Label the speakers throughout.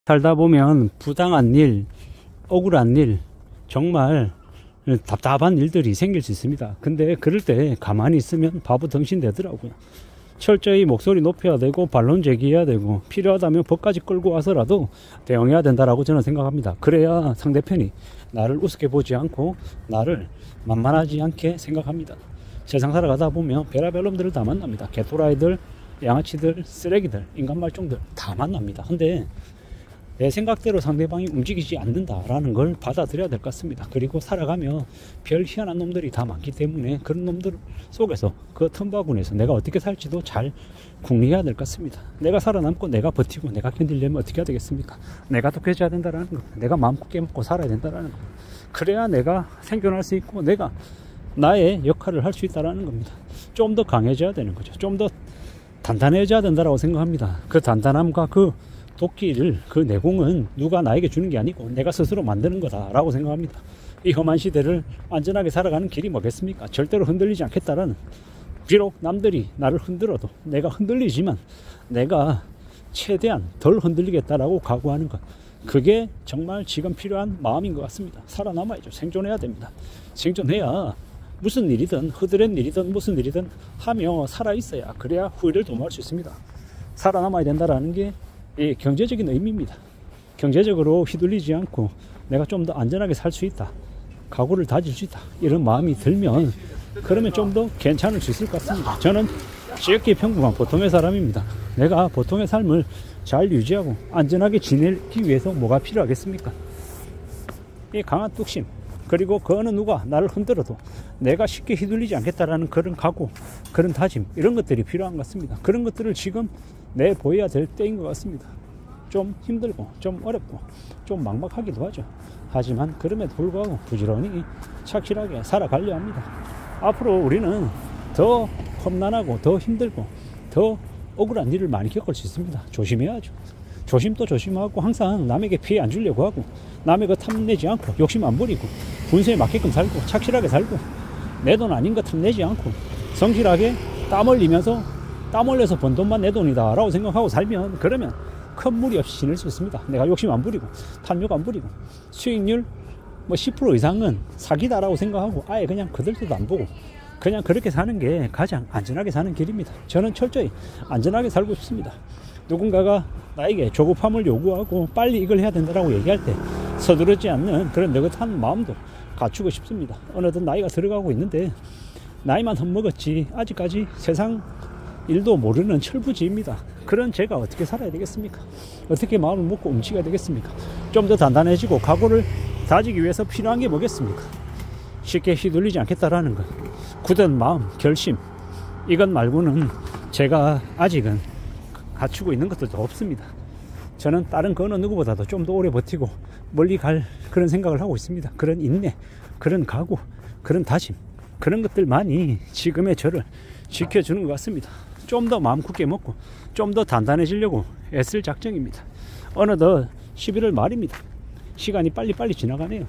Speaker 1: 살다 보면 부당한 일, 억울한 일, 정말 답답한 일들이 생길 수 있습니다. 근데 그럴 때 가만히 있으면 바보 덩신 되더라고요. 철저히 목소리 높여야 되고 반론 제기해야 되고 필요하다면 법까지 끌고 와서라도 대응해야 된다라고 저는 생각합니다. 그래야 상대편이 나를 우습게 보지 않고 나를 만만하지 않게 생각합니다. 세상 살아가다 보면 별의별 놈들을 다 만납니다. 개토라이들, 양아치들, 쓰레기들, 인간 말종들 다 만납니다. 근데 내 생각대로 상대방이 움직이지 않는다라는 걸 받아들여야 될 것 같습니다. 그리고 살아가며 별 희한한 놈들이 다 많기 때문에 그런 놈들 속에서 그 틈바구니에서 내가 어떻게 살지도 잘 궁리해야 될 것 같습니다. 내가 살아남고 내가 버티고 내가 견디려면 어떻게 해야 되겠습니까? 내가 독해져야 된다는 겁니다. 내가 마음껏 깨먹고 살아야 된다는 겁니다. 그래야 내가 생존할 수 있고 내가 나의 역할을 할 수 있다는 겁니다. 좀 더 강해져야 되는 거죠. 좀 더 단단해져야 된다고 생각합니다. 그 단단함과 그 도끼를, 그 내공은 누가 나에게 주는 게 아니고 내가 스스로 만드는 거다라고 생각합니다. 이 험한 시대를 안전하게 살아가는 길이 뭐겠습니까? 절대로 흔들리지 않겠다라는, 비록 남들이 나를 흔들어도 내가 흔들리지만 내가 최대한 덜 흔들리겠다라고 각오하는 것, 그게 정말 지금 필요한 마음인 것 같습니다. 살아남아야죠. 생존해야 됩니다. 생존해야 무슨 일이든 흐드렛 일이든 무슨 일이든 하며 살아있어야, 그래야 후회를 도모할 수 있습니다. 살아남아야 된다라는 게 이 경제적인 의미입니다. 경제적으로 휘둘리지 않고 내가 좀 더 안전하게 살 수 있다, 각오를 다질 수 있다, 이런 마음이 들면 그러면 좀 더 괜찮을 수 있을 것 같습니다. 저는 지극히 평범한 보통의 사람입니다. 내가 보통의 삶을 잘 유지하고 안전하게 지내기 위해서 뭐가 필요하겠습니까? 이 강한 뚝심, 그리고 그 어느 누가 나를 흔들어도 내가 쉽게 휘둘리지 않겠다라는 그런 각오, 그런 다짐, 이런 것들이 필요한 것 같습니다. 그런 것들을 지금 내보여야 될 때인 것 같습니다. 좀 힘들고 좀 어렵고 좀 막막하기도 하죠. 하지만 그럼에도 불구하고 부지런히 착실하게 살아가려 합니다. 앞으로 우리는 더 험난하고 더 힘들고 더 억울한 일을 많이 겪을 수 있습니다. 조심해야죠. 조심도 조심하고 항상 남에게 피해 안 주려고 하고 남의 거 탐내지 않고 욕심 안 부리고 분수에 맞게끔 살고 착실하게 살고 내 돈 아닌 거 탐내지 않고 성실하게 땀 흘리면서 땀 흘려서 번 돈만 내 돈이다 라고 생각하고 살면, 그러면 큰 무리 없이 지낼 수 있습니다. 내가 욕심 안 부리고 탐욕 안 부리고 수익률 10% 이상은 사기다라고 생각하고 아예 그냥 그들도 안 보고 그냥 그렇게 사는 게 가장 안전하게 사는 길입니다. 저는 철저히 안전하게 살고 싶습니다. 누군가가 나에게 조급함을 요구하고 빨리 이걸 해야 된다라고 얘기할 때 서두르지 않는 그런 느긋한 마음도 갖추고 싶습니다. 어느덧 나이가 들어가고 있는데 나이만 헛먹었지 아직까지 세상 일도 모르는 철부지입니다. 그런 제가 어떻게 살아야 되겠습니까? 어떻게 마음을 먹고 움직여야 되겠습니까? 좀 더 단단해지고 각오를 다지기 위해서 필요한 게 뭐겠습니까? 쉽게 휘둘리지 않겠다라는 것, 굳은 마음, 결심, 이것 말고는 제가 아직은 갖추고 있는 것들도 없습니다. 저는 다른 그 어느 누구보다도 좀 더 오래 버티고 멀리 갈 그런 생각을 하고 있습니다. 그런 인내, 그런 각오, 그런 다짐, 그런 것들만이 지금의 저를 지켜주는 것 같습니다. 좀 더 마음 굳게 먹고 좀 더 단단해지려고 애쓸 작정입니다. 어느덧 11월 말입니다. 시간이 빨리빨리 지나가네요.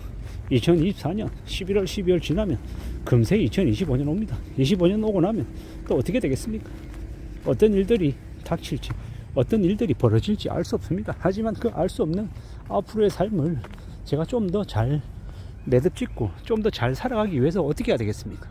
Speaker 1: 2024년 11월 12월 지나면 금세 2025년 옵니다. 25년 오고 나면 또 어떻게 되겠습니까? 어떤 일들이 닥칠지, 어떤 일들이 벌어질지 알 수 없습니다. 하지만 그 알 수 없는 앞으로의 삶을 제가 좀 더 잘 매듭짓고 좀 더 잘 살아가기 위해서 어떻게 해야 되겠습니까?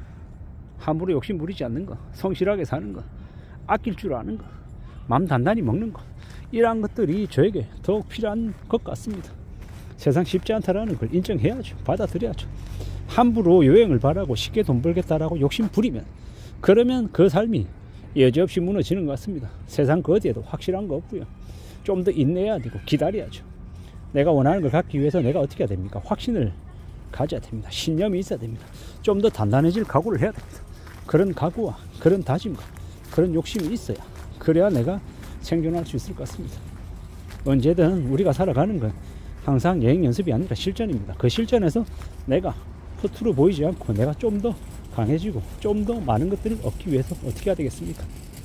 Speaker 1: 함부로 욕심 부리지 않는 것, 성실하게 사는 것, 아낄 줄 아는 것, 마음 단단히 먹는 것, 이러한 것들이 저에게 더욱 필요한 것 같습니다. 세상 쉽지 않다라는 걸 인정해야죠. 받아들여야죠. 함부로 여행을 바라고 쉽게 돈 벌겠다라고 욕심 부리면, 그러면 그 삶이 여지없이 무너지는 것 같습니다. 세상 그 어디에도 확실한 거 없고요. 좀 더 인내해야 되고 기다려야죠. 내가 원하는 걸 갖기 위해서 내가 어떻게 해야 됩니까? 확신을 가져야 됩니다. 신념이 있어야 됩니다. 좀 더 단단해질 각오를 해야 됩니다. 그런 각오와 그런 다짐과 그런 욕심이 있어야, 그래야 내가 생존할 수 있을 것 같습니다. 언제든 우리가 살아가는 건 항상 여행 연습이 아니라 실전입니다. 그 실전에서 내가 허투루 보이지 않고 내가 좀 더 강해지고 좀 더 많은 것들을 얻기 위해서 어떻게 해야 되겠습니까?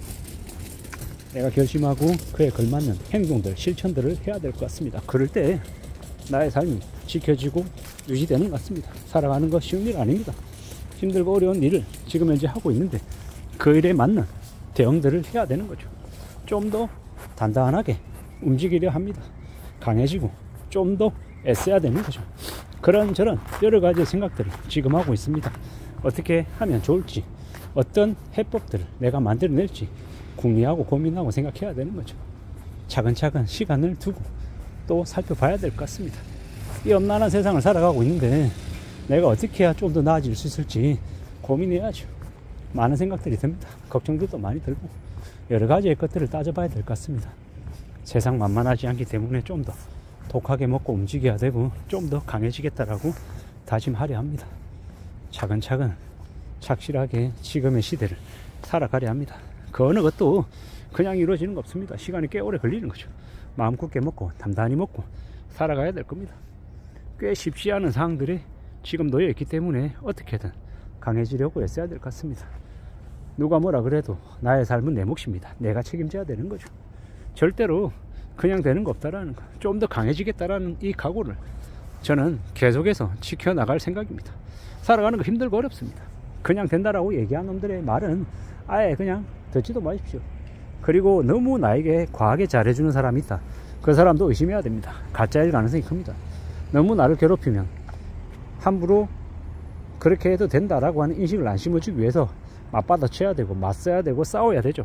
Speaker 1: 내가 결심하고 그에 걸맞는 행동들, 실천들을 해야 될 것 같습니다. 그럴 때 나의 삶이 지켜지고 유지되는 것 같습니다. 살아가는 거 쉬운 일 아닙니다. 힘들고 어려운 일을 지금 현재 하고 있는데 그 일에 맞는 대응들을 해야 되는 거죠. 좀 더 단단하게 움직이려 합니다. 강해지고 좀 더 애써야 되는 거죠. 그런저런 여러 가지 생각들을 지금 하고 있습니다. 어떻게 하면 좋을지, 어떤 해법들을 내가 만들어낼지 궁리하고 고민하고 생각해야 되는 거죠. 차근차근 시간을 두고 또 살펴봐야 될 것 같습니다. 이 엄난한 세상을 살아가고 있는데 내가 어떻게 해야 좀 더 나아질 수 있을지 고민해야죠. 많은 생각들이 듭니다. 걱정들도 많이 들고 여러 가지의 것들을 따져봐야 될 것 같습니다. 세상 만만하지 않기 때문에 좀 더 독하게 먹고 움직여야 되고 좀 더 강해지겠다라고 다짐하려 합니다. 차근차근 착실하게 지금의 시대를 살아가려 합니다. 그 어느 것도 그냥 이루어지는 거 없습니다. 시간이 꽤 오래 걸리는 거죠. 마음 굳게 먹고 단단히 먹고 살아가야 될 겁니다. 꽤 쉽지 않은 상황들이 지금 놓여 있기 때문에 어떻게든 강해지려고 애써야 될 것 같습니다. 누가 뭐라 그래도 나의 삶은 내 몫입니다. 내가 책임져야 되는 거죠. 절대로 그냥 되는 거 없다라는 거, 좀 더 강해지겠다라는 이 각오를 저는 계속해서 지켜나갈 생각입니다. 살아가는 거 힘들고 어렵습니다. 그냥 된다라고 얘기한 놈들의 말은 아예 그냥 듣지도 마십시오. 그리고 너무 나에게 과하게 잘해주는 사람이 있다. 그 사람도 의심해야 됩니다. 가짜일 가능성이 큽니다. 너무 나를 괴롭히면 함부로 그렇게 해도 된다라고 하는 인식을 안 심어주기 위해서 맞받아쳐야 되고 맞서야 되고 싸워야 되죠.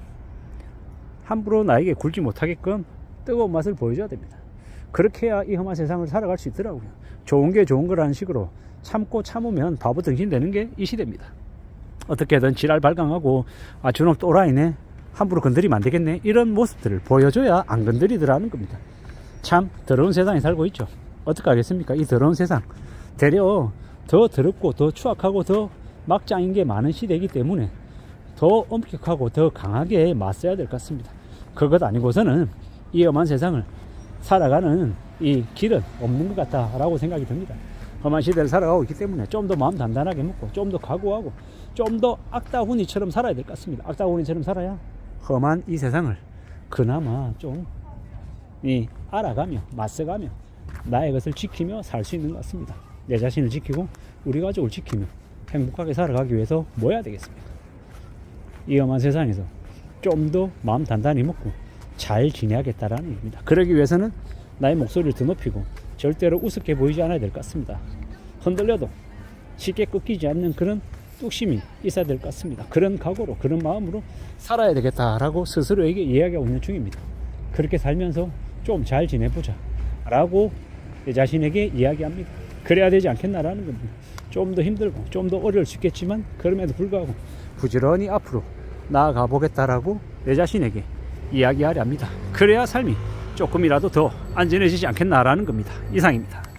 Speaker 1: 함부로 나에게 굴지 못하게끔 뜨거운 맛을 보여줘야 됩니다. 그렇게 해야 이 험한 세상을 살아갈 수 있더라고요. 좋은 게 좋은 거라는 식으로 참고 참으면 바보 등신 되는 게 이 시대입니다. 어떻게든 지랄 발광하고 아 저놈 또라이네, 함부로 건드리면 안 되겠네, 이런 모습들을 보여줘야 안 건드리더라는 겁니다. 참 더러운 세상에 살고 있죠. 어떡하겠습니까? 이 더러운 세상 되려 더 더럽고 더 추악하고 더 막장인 게 많은 시대이기 때문에 더 엄격하고 더 강하게 맞서야 될 것 같습니다. 그것 아니고서는 이 험한 세상을 살아가는 이 길은 없는 것 같다라고 생각이 듭니다. 험한 시대를 살아가고 있기 때문에 좀 더 마음 단단하게 먹고 좀 더 각오하고 좀 더 악다구니처럼 살아야 될 것 같습니다. 악다구니처럼 살아야 험한 이 세상을 그나마 좀 알아가며 맞서가며 나의 것을 지키며 살 수 있는 것 같습니다. 내 자신을 지키고 우리 가족을 지키며 행복하게 살아가기 위해서 뭐 해야 되겠습니까? 이 험한 세상에서 좀 더 마음 단단히 먹고 잘 지내야겠다라는 겁니다. 그러기 위해서는 나의 목소리를 더 높이고 절대로 우습게 보이지 않아야 될 것 같습니다. 흔들려도 쉽게 꺾이지 않는 그런 뚝심이 있어야 될 것 같습니다. 그런 각오로 그런 마음으로 살아야 되겠다라고 스스로에게 이야기하고 있는 중입니다. 그렇게 살면서 좀 잘 지내보자 라고 내 자신에게 이야기합니다. 그래야 되지 않겠나라는 겁니다. 좀 더 힘들고 좀 더 어려울 수 있겠지만 그럼에도 불구하고 부지런히 앞으로 나아가 보겠다라고 내 자신에게 이야기하려 합니다. 그래야 삶이 조금이라도 더 안전해지지 않겠나라는 겁니다. 이상입니다.